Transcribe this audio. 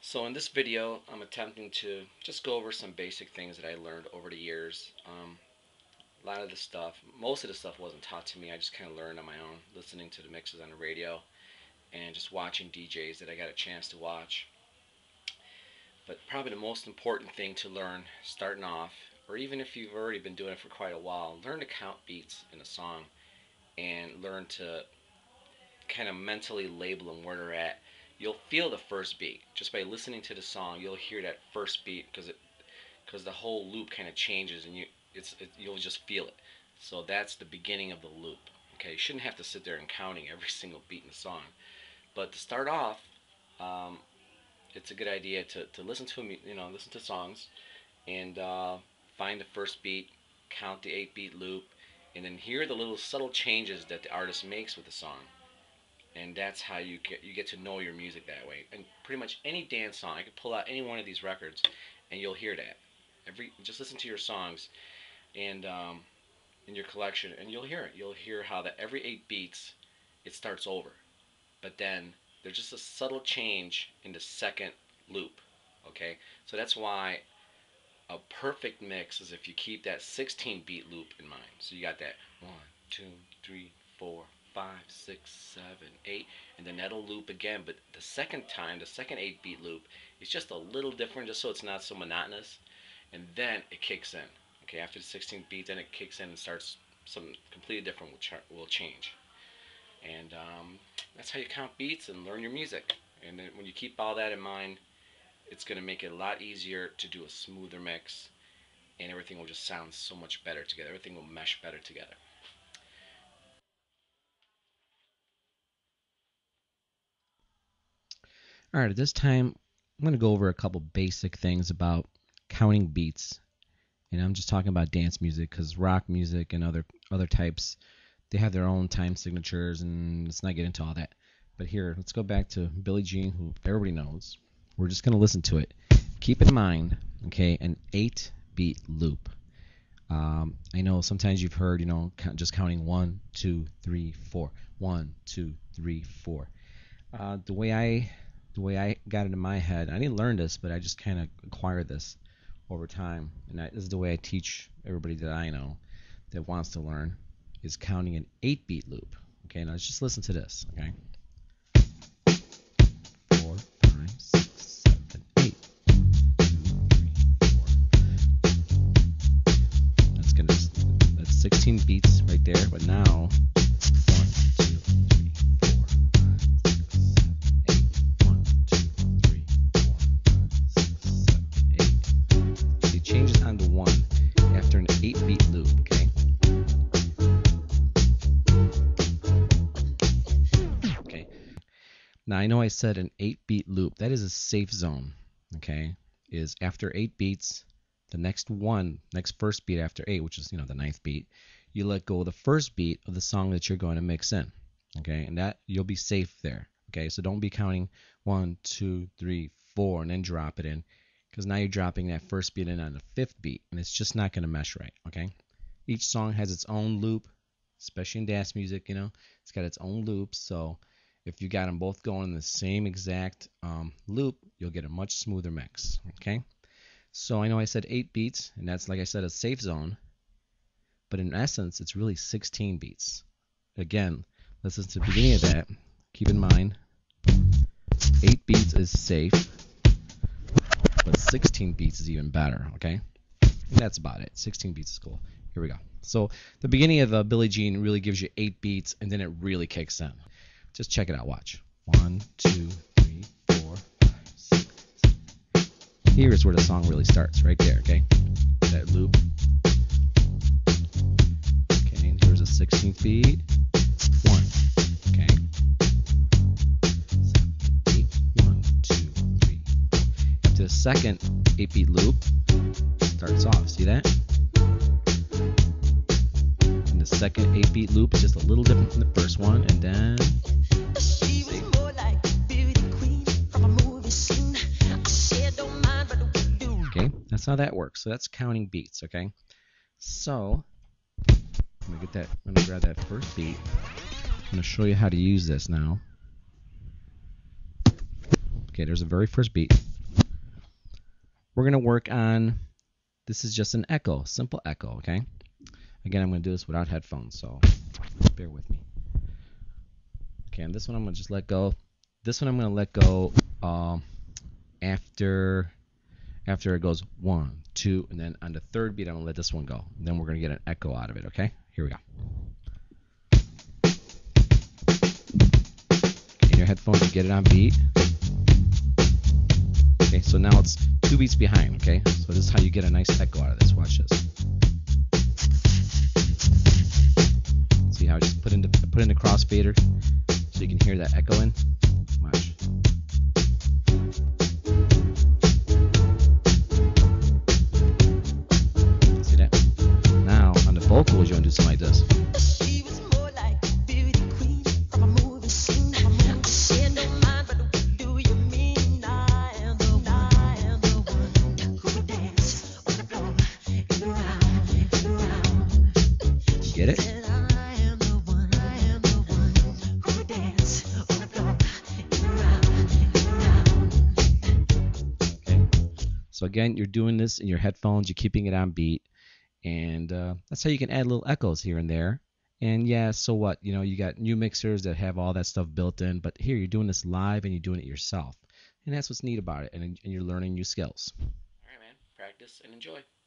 So in this video, I'm attempting to just go over some basic things that I learned over the years. A lot of the stuff, most of the stuff wasn't taught to me. I just kind of learned on my own, listening to the mixes on the radio and just watching DJs that I got a chance to watch. But probably the most important thing to learn starting off, or even if you've already been doing it for quite a while, learn to count beats in a song and learn to kind of mentally label them where they're at. You'll feel the first beat just by listening to the song. You'll hear that first beat because the whole loop kind of changes and you'll just feel it. So that's the beginning of the loop. Okay, you shouldn't have to sit there and counting every single beat in the song. But to start off, um, it's a good idea to listen to listen to songs and find the first beat, count the 8-beat loop, and then hear the little subtle changes that the artist makes with the song. And that's how you get to know your music that way. And pretty much any dance song, I could pull out any one of these records, and you'll hear that. Just listen to your songs, and in your collection, and you'll hear it. You'll hear how that every 8 beats, it starts over, but then there's just a subtle change in the second loop. Okay, so that's why a perfect mix is if you keep that 16-beat loop in mind. So you got that 1, 2, 3, 4, 5, 6, 7, 8, and then that'll loop again. But the second time, the second 8-beat loop, is just a little different, just so it's not so monotonous. And then it kicks in. Okay, after the 16th beat, then it kicks in and starts something completely different will change. And that's how you count beats and learn your music. And then when you keep all that in mind, it's going to make it a lot easier to do a smoother mix, and everything will just sound so much better together. Everything will mesh better together. All right, at this time, I'm going to go over a couple basic things about counting beats. And I'm just talking about dance music because rock music and other types, they have their own time signatures, and let's not get into all that. But here, let's go back to Billie Jean, who everybody knows. We're just going to listen to it. Keep in mind, okay, an 8-beat loop. I know sometimes you've heard, just counting 1, 2, 3, 4. 1, 2, 3, 4. The way I got it in my head, I didn't learn this, but I just kind of acquired this over time, and this is the way I teach everybody that I know that wants to learn, is counting an 8-beat loop. Okay, now let's just listen to this. Okay, 4, 5, 6, 7, 8. 2, 3, 4. That's 16 beats right there. But now, 1, 2, 3, 4, 5, 6, 7, 8. 1, 2, 3, 4, 5, 6, 7, 8. So it changes on to 1 after an 8-beat loop. Okay. Okay. Now I know I said an 8-beat loop. That is a safe zone. Okay. Is after 8 beats, the next first beat after 8, which is the 9th beat, you let go of the first beat of the song that you're going to mix in. Okay, and that you'll be safe there. Okay, so don't be counting 1, 2, 3, 4 and then drop it in, because now you're dropping that first beat in on the 5th beat, and it's just not going to mesh right. Okay, each song has its own loop, especially in dance music. It's got its own loop. So if you got them both going in the same exact loop, you'll get a much smoother mix. Okay. So I know I said 8 beats, and that's, like I said, a safe zone. But in essence, it's really 16 beats. Again, listen to the beginning of that. Keep in mind, 8 beats is safe, but 16 beats is even better, okay? And that's about it. 16 beats is cool. Here we go. So the beginning of Billie Jean really gives you 8 beats, and then it really kicks in. Just check it out. Watch. 1, 2, 3, 4, 5, 6, 7. Here is where the song really starts, right there, okay? That loop. Okay, and here's a 16th beat. 1, okay? 7, 8, 1, 2, 3, 4. After the second 8-beat loop, starts off. See that? And the second 8-beat loop is just a little different from the first one, and then... That's how that works. So that's counting beats, okay? So I'm gonna grab that first beat. I'm gonna show you how to use this now. Okay, there's the very first beat. we're going to work on, this is just an echo, simple echo, okay? Again, I'm going to do this without headphones, so bear with me. Okay, and this one I'm going to just let go. This one I'm going to let go after it goes 1, 2, and then on the third beat I'm going to let this one go. And then we're going to get an echo out of it, okay? Here we go. In your headphones, you get it on beat. Okay, so now it's 2 beats behind, okay? So this is how you get a nice echo out of this. Watch this. See how I just put in the crossfader so you can hear that echo in? Watch. See that? Now, on the vocals, you want to do something like this. Get it? Okay. So again, you're doing this in your headphones, you're keeping it on beat, and that's how you can add little echoes here and there. And yeah, so what? You know, you got new mixers that have all that stuff built in, but here you're doing this live and you're doing it yourself. And that's what's neat about it, and you're learning new skills. All right, man. Practice and enjoy.